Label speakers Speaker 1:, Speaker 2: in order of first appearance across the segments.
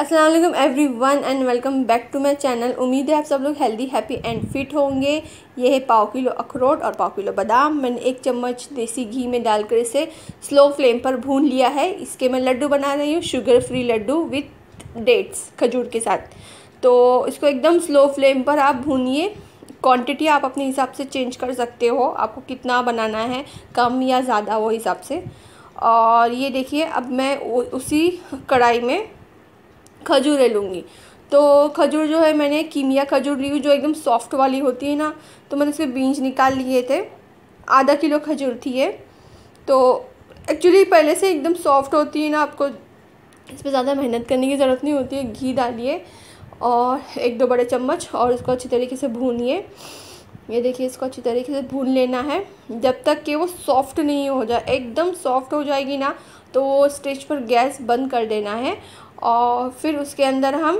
Speaker 1: अस्सलाम वालेकुम everyone and welcome back to my channel. उम्मीद है आप सब लोग हेल्दी हैप्पी एंड फिट होंगे। ये है पाव किलो अखरोट और पाव किलो बादाम। मैंने 1 चम्मच देसी घी में डालकर इसे स्लो फ्लेम पर भून लिया है। इसके मैं लड्डू बना रही हूँ, sugar free laddu with dates, खजूर के साथ। तो इसको एकदम स्लो फ्लेम पर आप भूनिए। क्वांटिटी आप अपने हिसाब से चेंज कर सकते हो, आपको कितना बनाना है, कम या ज़्यादा, वो हिसाब से। और ये देखिए, अब मैं उसी कढ़ाई में खजूरें लूँगी। तो खजूर जो है, मैंने कीमिया खजूर ली हुई, जो एकदम सॉफ्ट वाली होती है ना। तो मैंने उसके बीज निकाल लिए थे। आधा किलो खजूर थी ये। तो एक्चुअली पहले से एकदम सॉफ्ट होती है ना, आपको इस पर ज़्यादा मेहनत करने की ज़रूरत नहीं होती है। घी डालिए और 1-2 बड़े चम्मच, और इसको अच्छी तरीके से भूनिए। ये देखिए, इसको अच्छी तरीके से भून लेना है जब तक कि वो सॉफ्ट नहीं हो जाए। एकदम सॉफ्ट हो जाएगी ना, तो वो स्टेज पर गैस बंद कर देना है। और फिर उसके अंदर हम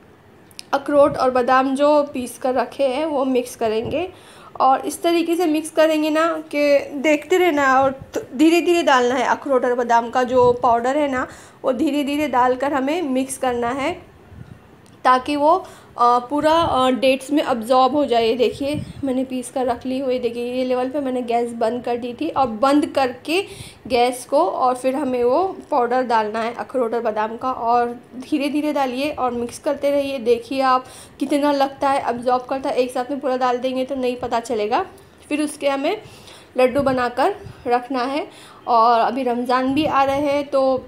Speaker 1: अखरोट और बादाम जो पीस कर रखे हैं वो मिक्स करेंगे। और इस तरीके से मिक्स करेंगे ना कि देखते रहना, और धीरे धीरे डालना है। अखरोट और बादाम का जो पाउडर है ना, वो धीरे धीरे डालकर हमें मिक्स करना है, ताकि वो पूरा डेट्स में अब्जॉर्ब हो जाए। देखिए, मैंने पीस कर रख ली हुई। देखिए, ये लेवल पे मैंने गैस बंद कर दी थी, और बंद करके गैस को, और फिर हमें वो पाउडर डालना है अखरोट और बादाम का। और धीरे धीरे डालिए और मिक्स करते रहिए। देखिए आप कितना लगता है अब्जॉर्ब करता है। एक साथ में पूरा डाल देंगे तो नहीं पता चलेगा। फिर उसके हमें लड्डू बनाकर रखना है। और अभी रमज़ान भी आ रहे हैं, तो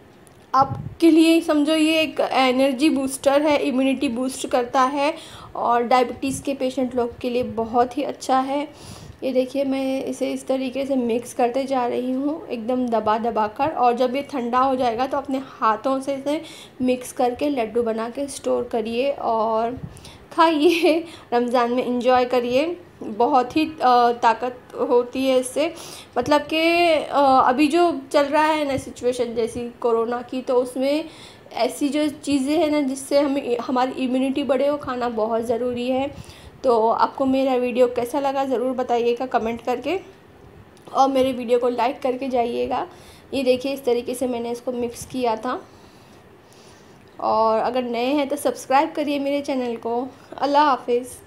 Speaker 1: आपके लिए समझो ये एक एनर्जी बूस्टर है, इम्यूनिटी बूस्ट करता है, और डायबिटीज़ के पेशेंट लोग के लिए बहुत ही अच्छा है। ये देखिए, मैं इसे इस तरीके से मिक्स करते जा रही हूँ, एकदम दबा दबा कर। और जब ये ठंडा हो जाएगा तो अपने हाथों से इसे मिक्स करके लड्डू बना के स्टोर करिए और खाइए। रमज़ान में एंजॉय करिए। बहुत ही ताकत होती है इससे। मतलब कि अभी जो चल रहा है ना सिचुएशन जैसी कोरोना की, तो उसमें ऐसी जो चीज़ें हैं ना जिससे हमें हमारी इम्यूनिटी बढ़े, वो खाना बहुत ज़रूरी है। तो आपको मेरा वीडियो कैसा लगा ज़रूर बताइएगा कमेंट करके, और मेरे वीडियो को लाइक करके जाइएगा। ये देखिए, इस तरीके से मैंने इसको मिक्स किया था। और अगर नए हैं तो सब्सक्राइब करिए मेरे चैनल को। अल्लाह हाफिज़।